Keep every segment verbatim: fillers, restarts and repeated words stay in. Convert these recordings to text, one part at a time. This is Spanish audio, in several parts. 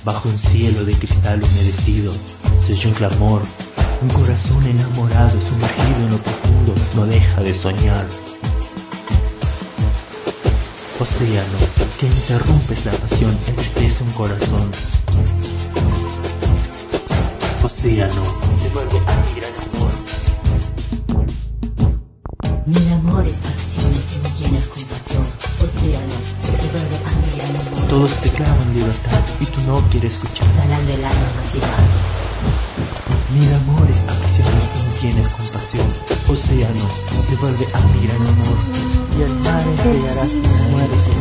Bajo un cielo de cristal humedecido se oyó un clamor. Un corazón enamorado y sumergido en lo profundo no deja de soñar. Océano, que interrumpes la pasión, entristece un corazón. Océano, devuelve a mi gran amor. Mi amor es pasión, si me llenas con pasión. Océano, devuelve a mi gran amor. Todos te claman libertad y tú no quieres escuchar. Salando el alma más y más. Mi amor es acción y no tienes compasión. Océano, devuelve a mi gran amor. Y el mar entregará sus muertes.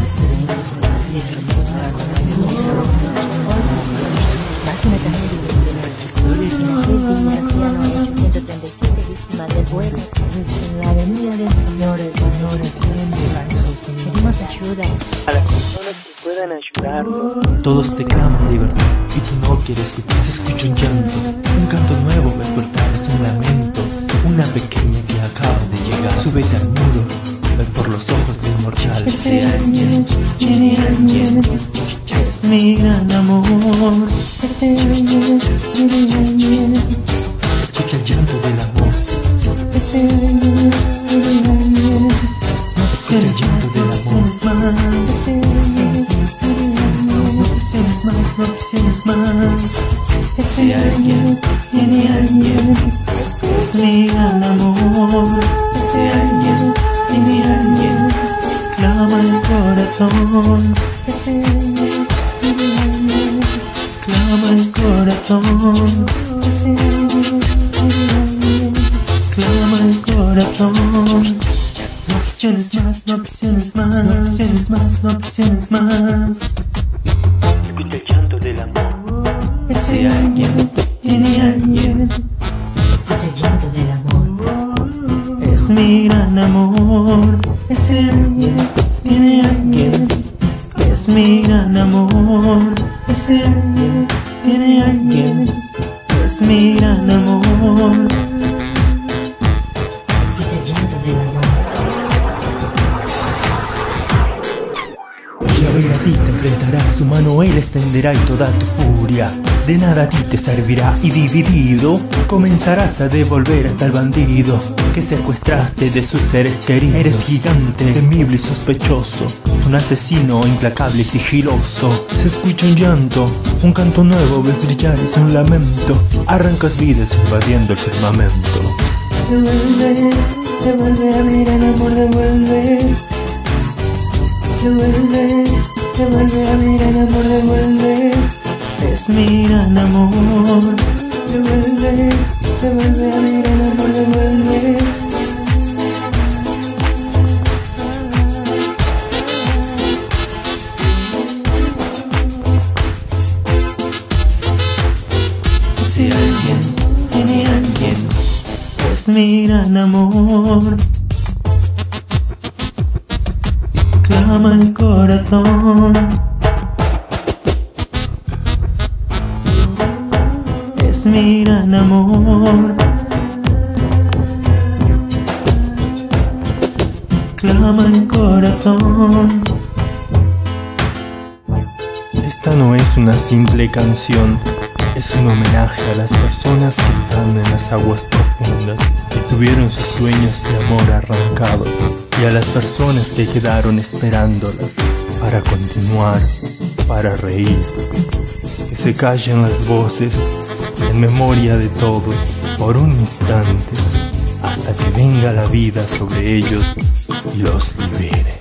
Víctima del vuelo en la avenida del Señor, el Señor pedimos ayuda a las personas que puedan ayudarnos. Todos te claman libertad y tú no quieres escuchar. Se escucha un llanto, un canto nuevo despertar, es un lamento. Una pequeña que acaba de llegar. Súbete al muro, ve por los ojos del mortal. Ese alguien, tiene alguien, es mi gran amor. Ese alguien, tiene alguien. Escucha el llanto del amor. Ese alguien, tiene alguien. Escucha el llanto del amor. Ese alguien, tiene alguien. No presiones más, no presiones más. Ese alguien, tiene alguien. Es mi gran amor. Ese alguien, tiene alguien. Clama el corazón. Ese alguien, tiene alguien. Clama el corazón. Ese alguien, tiene alguien. Clama el corazón. No presiones más, no presiones más, no presiones más, no presiones más. Escucha el llanto del amor. Ese alguien, tiene alguien. Escucha el llanto del amor. Es mi gran amor. Ese alguien, tiene alguien. Es mi gran amor. Ese alguien, tiene alguien. Es mi gran amor. Escucha el llanto del amor. Yahvé a ti te enfrentará, su mano él extenderá y toda tu furia de nada a ti te servirá, y dividido comenzarás a devolver a tal bandido que secuestraste de sus seres queridos. Eres gigante, temible y sospechoso, un asesino implacable y sigiloso. Se escucha un llanto, un canto nuevo ves brillar, es un lamento. Arrancas vidas invadiendo el firmamento. Devuelve, devuelve a mi gran amor, devuelve. Devuelve, devuelve a mi gran amor, devuelve. Es mi gran amor. Devuelve, devuelve a mi gran amor, devuelve. Si alguien tiene alguien, es mi gran amor. Clama el corazón. Es mi gran amor. Clama el corazón. Esta no es una simple canción, es un homenaje a las personas que están en las aguas profundas, que tuvieron sus sueños de amor arrancados, y a las personas que quedaron esperándolas para continuar, para reír. Que se callen las voces en memoria de todos por un instante, hasta que venga la vida sobre ellos y los libere.